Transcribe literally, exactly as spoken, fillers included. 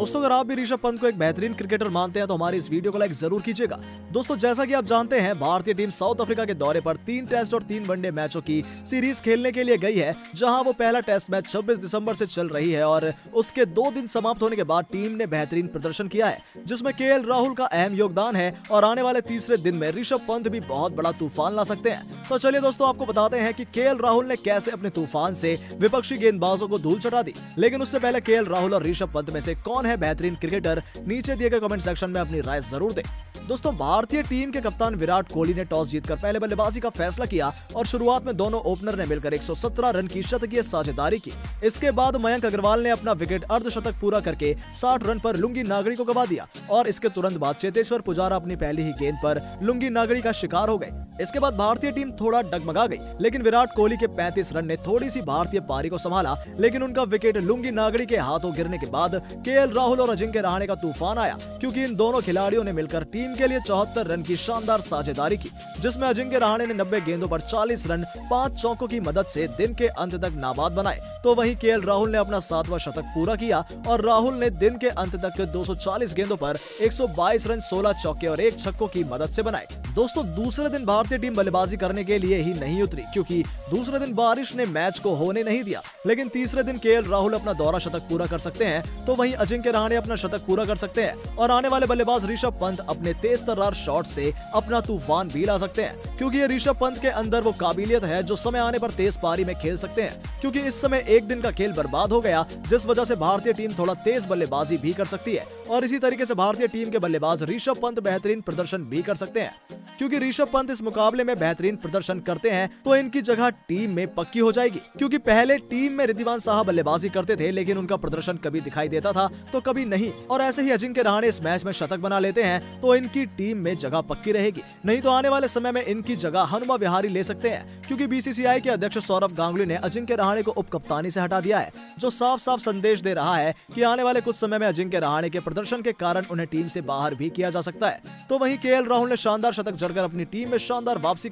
दोस्तों अगर आप भी ऋषभ पंत को एक बेहतरीन क्रिकेटर मानते हैं तो हमारी इस वीडियो को लाइक जरूर कीजिएगा। दोस्तों जैसा कि आप जानते हैं भारतीय टीम साउथ अफ्रीका के दौरे पर तीन टेस्ट और तीन वनडे मैचों की सीरीज खेलने के लिए गई है, जहां वो पहला टेस्ट मैच छब्बीस दिसंबर से चल रही है और उसके दो दिन समाप्त होने के बाद टीम ने बेहतरीन प्रदर्शन किया है, जिसमें केएल राहुल का अहम योगदान है और आने वाले तीसरे दिन में ऋषभ पंत भी बहुत बड़ा तूफान ला सकते हैं। तो चलिए दोस्तों आपको बताते हैं कि केएल राहुल ने कैसे अपने तूफान से विपक्षी गेंदबाजों को धूल चटा दी। लेकिन उससे पहले केएल राहुल और ऋषभ पंत में से कौन है बेहतरीन क्रिकेटर, नीचे दिए गए कमेंट सेक्शन में अपनी राय जरूर दें। दोस्तों भारतीय टीम के कप्तान विराट कोहली ने टॉस जीतकर पहले बल्लेबाजी का फैसला किया और शुरुआत में दोनों ओपनर ने मिलकर एक सौ सत्रह रन की शतकीय साझेदारी की। इसके बाद मयंक अग्रवाल ने अपना विकेट अर्धशतक पूरा करके साठ रन पर लुंगी नागरी को गवा दिया और इसके तुरंत बाद चेतेश्वर पुजारा अपनी पहली ही गेंद पर लुंगी नागरी का शिकार हो गए। इसके बाद भारतीय टीम थोड़ा डगमगा गई, लेकिन विराट कोहली के पैंतीस रन ने थोड़ी सी भारतीय पारी को संभाला, लेकिन उनका विकेट लुंगी नागरी के हाथों गिरने के बाद केएल राहुल और अजिंक्य रहाणे का तूफान आया, क्योंकि इन दोनों खिलाड़ियों ने मिलकर टीम के लिए चौहत्तर रन की शानदार साझेदारी की, जिसमें अजिंक्य रहाणे ने नब्बे गेंदों पर चालीस रन पांच चौकों की मदद से दिन के अंत तक नाबाद बनाए। तो वहीं केएल राहुल ने अपना सातवां शतक पूरा किया और राहुल ने दिन के अंत तक दो सौ चालीस गेंदों पर एक सौ बाईस रन सोलह चौके और एक छक्कों की मदद से बनाए। दोस्तों दूसरे दिन भारतीय टीम बल्लेबाजी करने के लिए ही नहीं उतरी, क्योंकि दूसरे दिन बारिश ने मैच को होने नहीं दिया, लेकिन तीसरे दिन केएल राहुल अपना दौरा शतक पूरा कर सकते हैं, तो वहीं अजिंक्य रहाणे अपना शतक पूरा कर सकते हैं और आने वाले बल्लेबाज ऋषभ पंत अपने तेज तर्रार शॉट से अपना तूफान भी ला सकते हैं, क्योंकि ये ऋषभ पंत के अंदर वो काबिलियत है जो समय आने पर तेज पारी में खेल सकते हैं। क्योंकि इस समय एक दिन का खेल बर्बाद हो गया, जिस वजह से भारतीय टीम थोड़ा तेज बल्लेबाजी भी कर सकती है और इसी तरीके से भारतीय टीम के बल्लेबाज ऋषभ पंत बेहतरीन प्रदर्शन भी कर सकते हैं। क्योंकि ऋषभ पंत इस मुकाबले में बेहतरीन प्रदर्शन करते हैं तो इनकी जगह टीम में पक्की हो जाएगी, क्योंकि पहले टीम में रिद्धिमान साहा बल्लेबाजी करते थे, लेकिन उनका प्रदर्शन कभी दिखाई देता था तो कभी नहीं, और ऐसे ही अजिंक्य रहाणे इस मैच में शतक बना लेते हैं तो इनकी टीम में जगह पक्की रहेगी। नहीं तो आने वाले समय में इनकी जगह हनुमा विहारी ले सकते हैं, क्योंकि बीसीसीआई के अध्यक्ष सौरव गांगुली ने अजिंक्य रहाणे को उप कप्तानी से हटा दिया है, जो साफ साफ संदेश दे रहा है कि आने वाले कुछ समय में अजिंक्य रहाणे के प्रदर्शन के कारण उन्हें टीम से बाहर भी किया जा सकता है। तो वहीं केएल राहुल ने शानदार शतक जड़कर अपनी टीम में शानदार वापसी